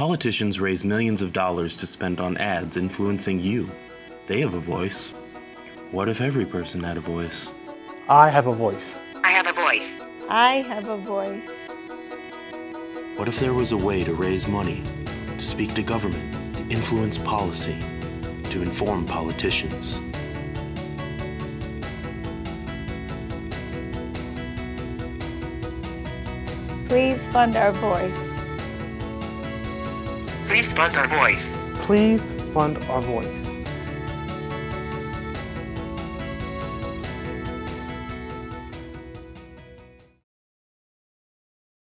Politicians raise millions of dollars to spend on ads influencing you. They have a voice. What if every person had a voice? I have a voice. I have a voice. I have a voice. What if there was a way to raise money, to speak to government, to influence policy, to inform politicians? Please fund our voice. Please fund our voice. Please fund our voice.